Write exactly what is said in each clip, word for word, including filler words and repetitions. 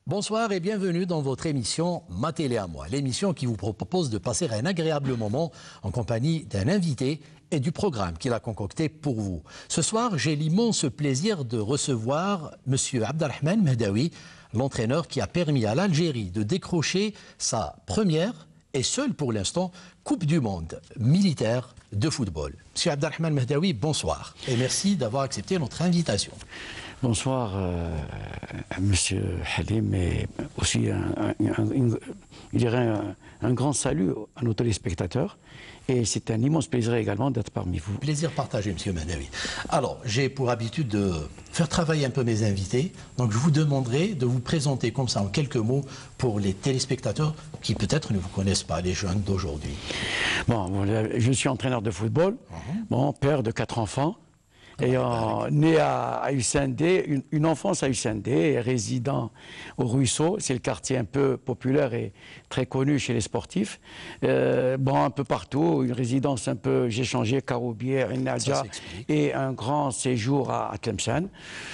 Bonsoir et bienvenue dans votre émission Ma télé à moi, l'émission qui vous propose de passer un agréable moment en compagnie d'un invité et du programme qu'il a concocté pour vous. Ce soir, j'ai l'immense plaisir de recevoir M. Abdelrahmane Mehdaoui, l'entraîneur qui a permis à l'Algérie de décrocher sa première et seule pour l'instant Coupe du Monde militaire de football. M. Abdelrahmane Mehdaoui, bonsoir et merci d'avoir accepté notre invitation. Bonsoir, euh, Monsieur Halim, et aussi un, un, un, une, je dirais un, un grand salut à nos téléspectateurs. Et c'est un immense plaisir également d'être parmi vous. Plaisir partagé, Monsieur Mehdaoui. Alors, j'ai pour habitude de faire travailler un peu mes invités. Donc, je vous demanderai de vous présenter comme ça en quelques mots pour les téléspectateurs qui peut-être ne vous connaissent pas, les jeunes d'aujourd'hui. Bon, je suis entraîneur de football, uh-huh. Bon, père de quatre enfants. Ayant né à, à Hussein-D, une, une enfance à Hussein-D, résident au Ruisseau, c'est le quartier un peu populaire et très connu chez les sportifs. Euh, bon, un peu partout, une résidence un peu, j'ai changé, Caroubier, Rinadja, et un grand séjour à, à Tlemcen.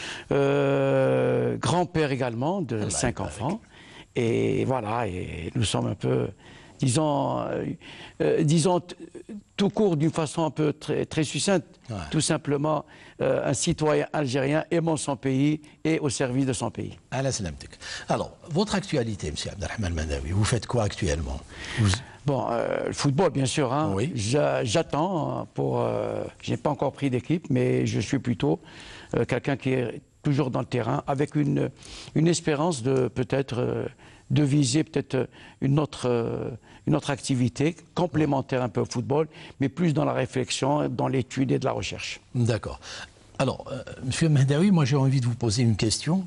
Euh, grand-père également de cinq enfants. Et voilà, et nous sommes un peu, disons, euh, euh, disons tout court d'une façon un peu très, très succincte, ouais. Tout simplement euh, un citoyen algérien aimant son pays et au service de son pays. Alors, votre actualité, M. Abdelrahmane Mehdaoui, vous faites quoi actuellement? vous... Bon, euh, le football, bien sûr. Hein. Oui. J'attends pour... Euh, je n'ai pas encore pris d'équipe, mais je suis plutôt euh, quelqu'un qui est toujours dans le terrain, avec une, une espérance de peut-être... Euh, de viser peut-être une autre, euh, une autre activité complémentaire un peu au football, mais plus dans la réflexion, dans l'étude et de la recherche. D'accord. Alors, euh, Monsieur Mehdaoui, moi j'ai envie de vous poser une question.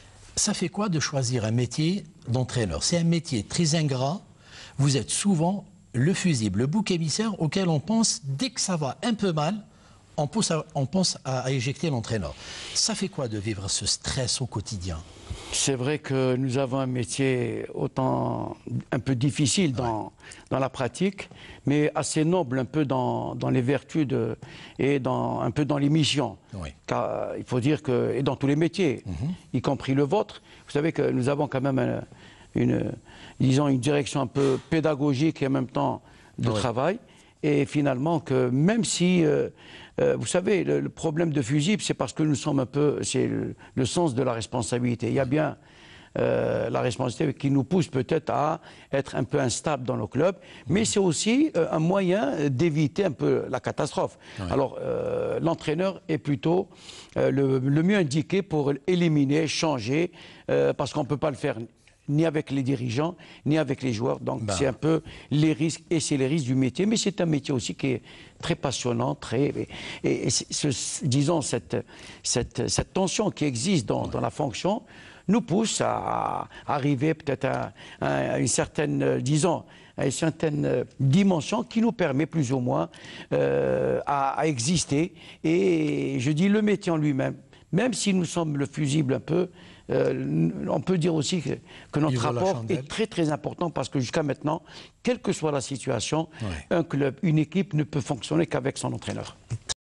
Ça fait quoi de choisir un métier d'entraîneur? C'est un métier très ingrat. Vous êtes souvent le fusible, le bouc émissaire auquel on pense, dès que ça va un peu mal, on pense à, on pense à, à éjecter l'entraîneur. Ça fait quoi de vivre ce stress au quotidien? C'est vrai que nous avons un métier autant un peu difficile dans, ouais. dans la pratique, mais assez noble un peu dans, dans les vertus de, et dans, un peu dans les missions. Oui. Car il faut dire que, et dans tous les métiers, mm-hmm. y compris le vôtre, vous savez que nous avons quand même une, une, disons une direction un peu pédagogique et en même temps de oui. travail. Et finalement, que même si, euh, euh, vous savez, le, le problème de fusible, c'est parce que nous sommes un peu, c'est le, le sens de la responsabilité. Il y a bien euh, la responsabilité qui nous pousse peut-être à être un peu instable dans nos clubs, mais c'est aussi euh, un moyen d'éviter un peu la catastrophe. Ouais. Alors, euh, l'entraîneur est plutôt euh, le, le mieux indiqué pour éliminer, changer, euh, parce qu'on ne peut pas le faire ni avec les dirigeants, ni avec les joueurs. Donc bah. c'est un peu les risques, et c'est les risques du métier. Mais c'est un métier aussi qui est très passionnant, très... Et, et, et ce, disons, cette, cette, cette tension qui existe dans, ouais. dans la fonction nous pousse à, à arriver peut-être à, à une certaine, disons, à une certaine dimension qui nous permet plus ou moins euh, à, à exister. Et je dis le métier en lui-même, même si nous sommes le fusible un peu, Euh, on peut dire aussi que, que notre rapport est très très important parce que jusqu'à maintenant, quelle que soit la situation, ouais. un club, une équipe ne peut fonctionner qu'avec son entraîneur.